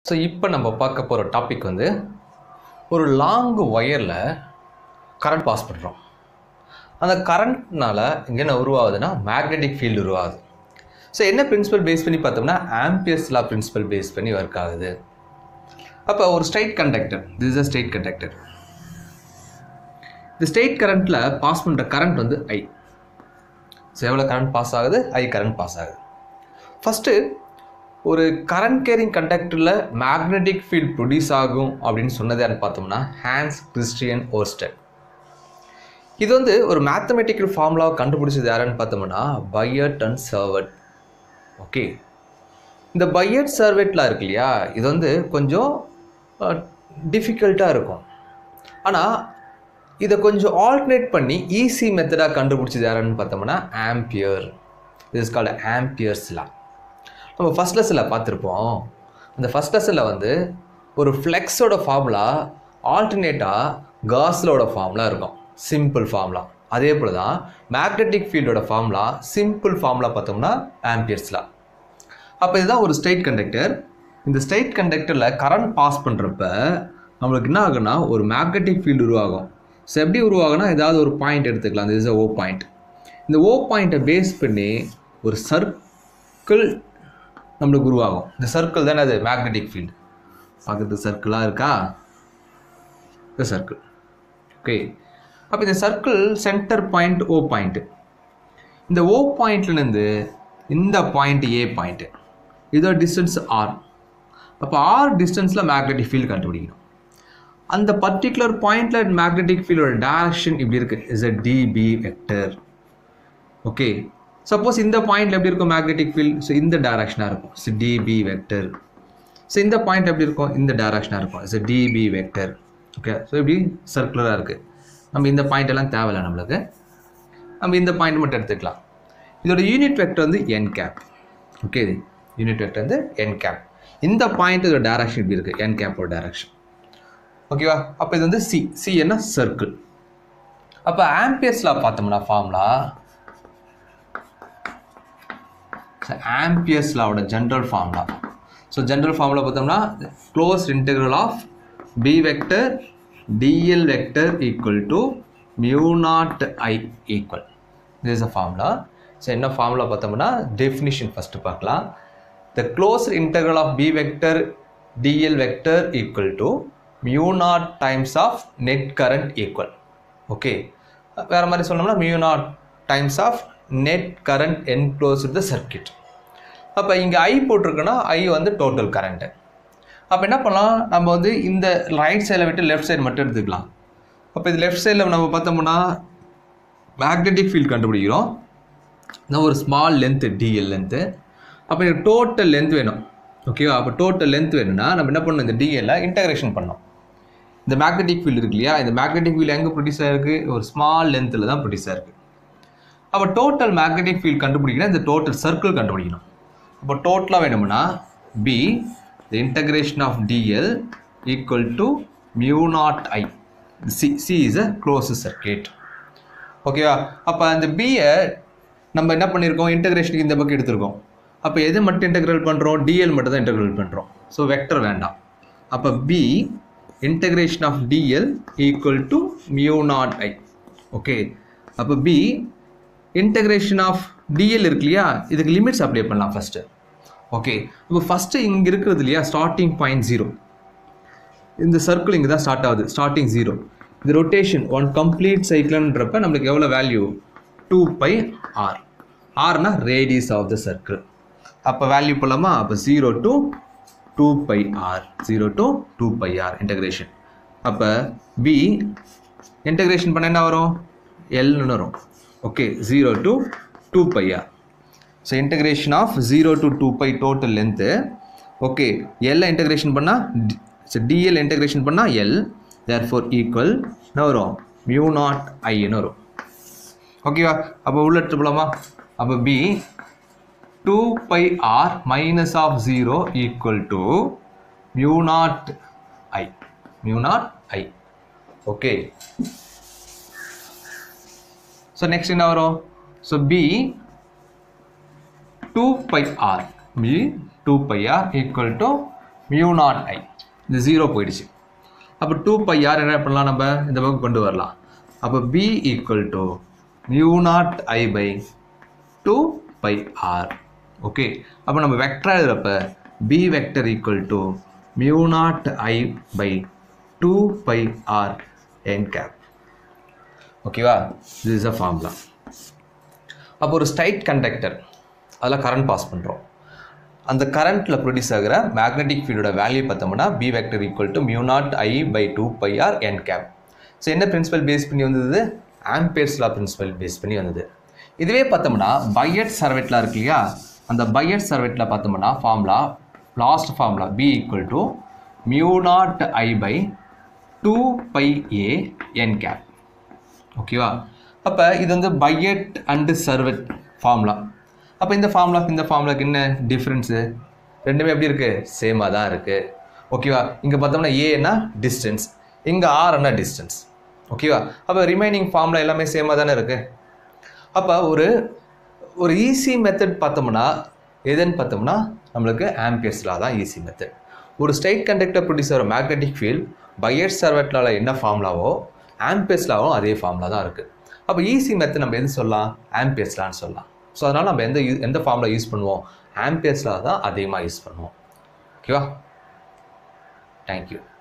So இப்போ நம்ம பார்க்க போகிற டாபிக் வந்து ஒரு லாங் ஒயரில் கரண்ட் பாஸ் பண்ணுறோம். அந்த கரண்ட்னால இங்கே என்ன உருவாகுதுன்னா மேக்னெட்டிக் ஃபீல்டு உருவாகுது. ஸோ என்ன பிரின்சிபல் பேஸ் பண்ணி பார்த்தோம்னா ஆம்பியர்ஸ் லா பிரின்சிபல் பேஸ் பண்ணி ஒர்க் ஆகுது. அப்போ ஒரு straight conductor, this is a straight conductor. இந்த ஸ்ட்ரெயிட் கரண்ட்டில் பாஸ் பண்ணுற கரண்ட் வந்து ஐ. ஸோ எவ்வளோ கரண்ட் பாஸ் ஆகுது? ஐ கரண்ட் பாஸ் ஆகுது. ஃபஸ்ட்டு ஒரு கரண்ட் கேரிங் கண்டக்டரில் மேக்னெட்டிக் ஃபீல்ட் ப்ரொடியூஸ் ஆகும் அப்படின்னு சொன்னது யாருன்னு பார்த்தோம்னா ஹான்ஸ் கிறிஸ்டியன் ஓர்ஸ்டட். இது வந்து ஒரு மேத்தமெட்டிக்கல் ஃபார்முலாவை கண்டுபிடிச்சது யாருன்னு பார்த்தோம்னா பையட் அண்ட் சர்வட். ஓகே, இந்த பையட் சர்வெட்லாம் இருக்கு இல்லையா, இது வந்து கொஞ்சம் டிஃபிகல்ட்டாக இருக்கும். ஆனால் இதை கொஞ்சம் ஆல்டர்னேட் பண்ணி ஈஸி மெத்தடாக கண்டுபிடிச்சது யாருன்னு பார்த்தோம்னா Ampere. This is called Ampere's law. நம்ம ஃபஸ்ட் லெசனில் பார்த்துருப்போம். அந்த ஃபஸ்ட் லெசனில் வந்து ஒரு ஃப்ளெக்ஸோட ஃபார்முலா ஆல்டர்னேட்டாக காஸ்லோட ஃபார்முலா இருக்கும், சிம்பிள் ஃபார்முலா. அதே போல் தான் மேக்னெட்டிக் ஃபீல்டோட ஃபார்முலா, சிம்பிள் ஃபார்முலா பார்த்தோம்னா ஆம்பியர்ஸ் லா. அப்போ இதுதான் ஒரு ஸ்ட்ரெயிட் கண்டக்டர். இந்த ஸ்ட்ரெயிட் கண்டக்டரில் கரண்ட் பாஸ் பண்ணுறப்ப நம்மளுக்கு என்ன ஆகுன்னா ஒரு மேக்னெட்டிக் ஃபீல்டு உருவாகும். ஸோ எப்படி உருவாகுனா ஏதாவது ஒரு பாயிண்ட் எடுத்துக்கலாம். This is O point. இந்த ஓ பாயிண்ட்டை பேஸ் பண்ணி ஒரு சர்க்கிள் நம்மளுக்கு உருவாகும். இந்த சர்க்கிள் தானே அது மேக்னெட்டிக் ஃபீல்டு. பார்க்குறது சர்க்கிளாக இருக்கா? இந்த சர்க்கிள். ஓகே, அப்போ இந்த circle center point O point. இந்த ஓ பாயிண்ட்லேருந்து இந்த பாயிண்ட் ஏ பாயிண்ட்டு, இதோட டிஸ்டன்ஸ் ஆர். அப்போ ஆர் டிஸ்டன்ஸில் மேக்னெட்டிக் ஃபீல்டு கண்டுபிடிக்கணும். அந்த பர்டிகுலர் பாயிண்டில் மேக்னெட்டிக் ஃபீல்டோட டைரக்ஷன் இப்படி இருக்குது, is a dB vector. Okay, suppose இந்த பாயிண்டில் எப்படி இருக்கும் மேக்னெட்டிக் ஃபீல்டு? ஸோ இந்த டைரக்ஷனாக இருக்கும், ஸோ டிபி வெக்டர். ஸோ இந்த பாயிண்ட் எப்படி இருக்கும்? இந்த டைரக்ஷனாக இருக்கும், so dB vector. Okay, so இப்படி சர்க்குலராக இருக்குது. நம்ம இந்த பாயிண்ட் எல்லாம் தேவையில்லை நம்மளுக்கு, நம்ம இந்த பாயிண்ட் மட்டும் எடுத்துக்கலாம். இதோட யூனிட் வெக்டர் வந்து n cap. Okay, unit vector வந்து என் கேப். இந்த பாயிண்ட் இதோட டைரக்ஷன் இப்படி இருக்குது, என் கேப்போட டைரக்ஷன். ஓகேவா? அப்போ இது வந்து சி. சி என்ன? சர்க்கிள். அப்போ ஆம்பியர்ஸ் லா பார்த்தோம்னா ஃபார்முலா, ஆம்பியர்ஸ் லாவோட general formula. So general formula பார்த்தோம்னா closed integral of B vector dl vector equal to mu naught I equal. This is a formula. So என்ன ஃபார்முலா பார்த்தோம்னா definition first பார்க்கலாம். The closed integral of B vector dl vector equal to mu naught times of net current equal. Okay, வேறு மாதிரி சொன்னோம்னா mu naught times of net current enclosed the circuit. அப்போ இங்கே ஐ போட்டிருக்குன்னா ஐ வந்து total current. அப்போ என்ன பண்ணலாம், நம்ம வந்து இந்த ரைட் சைடில் விட்டு லெஃப்ட் சைடு மட்டும் எடுத்துக்கலாம். அப்போ இது லெஃப்ட் சைடில் நம்ம பார்த்தோம்னா மேக்னெட்டிக் ஃபீல்டு கண்டுபிடிக்கிறோம். நான் ஒரு ஸ்மால் லென்த்து டிஎல் லென்த்து. அப்போ எனக்கு டோட்டல் லென்த் வேணும். ஓகேவா? அப்போ டோட்டல் லென்த் வேணும்னா நம்ம என்ன பண்ணணும், இந்த டிஎல்ல இன்டகிரேஷன் பண்ணோம். இந்த மேக்னெட்டிக் ஃபீல்டு இருக்கு இல்லையா, இந்த மேக்னெட்டிக் ஃபீல்டு எங்கே ப்ரொடியூஸ் ஆகிருக்கு? ஒரு ஸ்மால் லென்த்தில் தான் ப்ரொடியூஸ் ஆகிருக்கு. அப்போ டோட்டல் மேக்னெட்டிக் ஃபீல்டு கண்டுபிடிக்கணும், இந்த டோட்டல் சர்க்கிள் கண்டுபிடிக்கணும். அப்போ டோட்டலாக வேணும்னா B the integration of dl equal to mu naught I. C is a closed circuit. ஓகேவா? அப்போ அந்த பியை நம்ம என்ன பண்ணியிருக்கோம், இன்டகிரேஷனுக்கு இந்த பக்கம் எடுத்திருக்கோம். அப்போ எது மட்டும் இன்டெக்ரல் பண்ணுறோம்? டிஎல் மட்டும் தான் இன்டெக்ரல் பண்ணுறோம். ஸோ வெக்டர் வேண்டாம். அப்போ B integration of dl equal to mu naught I. Okay, அப்போ பி இன்டகிரேஷன் ஆஃப் டிஎல் இருக்கு இல்லையா, இதுக்கு லிமிட்ஸ் அப்ளை பண்ணலாம் ஃபஸ்ட்டு. ஓகே, இப்போ ஃபஸ்ட்டு இங்கே இருக்கிறது இல்லையா ஸ்டார்டிங் பாயிண்ட் 0. இந்த சர்க்கிள் இங்கே தான் ஸ்டார்ட் ஆகுது, ஸ்டார்டிங் 0. இந்த ரொட்டேஷன் ஒன் கம்ப்ளீட் சைக்கிள்ன்றப்ப நம்மளுக்கு எவ்வளோ வேல்யூ? 2πr. ஆர்னா ரேடியஸ் ஆஃப் த சர்க்கிள். அப்போ வேல்யூ போடலாமா? அப்போ 0 to 2πr, 0 to 2πr integration. அப்போ பி இன்டகிரேஷன் பண்ண என்ன வரும்? எல்னு வரும். Okay, 0 to 2πr. So integration of 0 to 2π total length. Okay, எல்ல இன்டகிரேஷன் பண்ணால் டிஎல் இன்டகிரேஷன் பண்ணால் எல், தேர்ஃபோர் ஈக்குவல் என்ன வரும்? மியூ நாட் ஐன்னு வரும். ஓகேவா? அப்போ உள்ள எடுத்து போகலாமா? அப்போ B 2πr minus of 0 equal to mu naught I. Mu naught I. Okay. So next in our so B 2πr. B 2πr equal to mu naught I, இந்த 0 போயிடுச்சு. அப்போ 2 பை ஆர் என்ன பண்ணலாம், நம்ம இந்த பக்கம் கொண்டு வரலாம். அப்போ B equal to mu naught I by 2 by R. Okay, அப்போ நம்ம வெக்டர் எழுதுறப்ப B vector equal to mu naught I by 2 by R n cap. ஓகேவா, திஸ் இஸ் அ ஃபார்முலா. அப்போ ஒரு ஸ்ட்ரைட் கண்டக்டர், அதில் கரண்ட் பாஸ் பண்ணுறோம். அந்த கரண்ட்டில் ப்ரொடியூஸ் ஆகிற மேக்னெட்டிக் ஃபீல்டோட வேல்யூ பார்த்தோம்னா B vector equal to mu naught I by 2 by R n cap. So என்ன பிரின்சிபல் பேஸ் பண்ணி வந்தது, ஆம்பியர்ஸ் லா பிரின்சிபல் பேஸ் பண்ணி வந்தது. இதுவே பார்த்தோம்னா பையட் சர்வெட்லாம் இருக்கு இல்லையா, அந்த பையட் சர்வெட்டில் பார்த்தோம்னா formula, last formula B equal to mu naught I by 2 by A n cap. ஓகேவா, அப்போ இது வந்து பையட் அண்டு சர்வெட் ஃபார்முலா. அப்போ இந்த ஃபார்முலாக்கு என்ன டிஃப்ரென்ஸு, ரெண்டுமே எப்படி இருக்குது, சேமாக தான் இருக்குது. ஓகேவா, இங்கே பார்த்தோம்னா ஏன்னா டிஸ்டன்ஸ், இங்கே ஆர்னா டிஸ்டன்ஸ். ஓகேவா, அப்போ ரிமைனிங் ஃபார்முலா எல்லாமே சேமாக தானே இருக்குது. அப்போ ஒரு ஈஸி மெத்தட் பார்த்தோம்னா எதுன்னு பார்த்தோம்னா நம்மளுக்கு ஆம்பியர்ஸ் லா தான் ஈஸி மெத்தட். ஒரு ஸ்ட்ரைட் கண்டக்டர் ப்ரொடியூஸ் ஆகிற மேக்னெட்டிக் ஃபீல்ட் பையட் சர்வெட் லாவில் என்ன ஃபார்முலாவோ ஆம்பியர்ஸ் லாவும் அதே ஃபார்முலா தான் இருக்குது. அப்போ ஈஸி மெத்தட் நம்ம எது சொல்லலாம், ஆம்பியர்ஸ் லான்னு சொல்லலாம். ஸோ அதனால் நம்ம எந்த ஃபார்முலா யூஸ் பண்ணுவோம், ஆம்பியர்ஸ் லா தான் அதிகமாக யூஸ் பண்ணுவோம். ஓகேவா, தேங்க்யூ.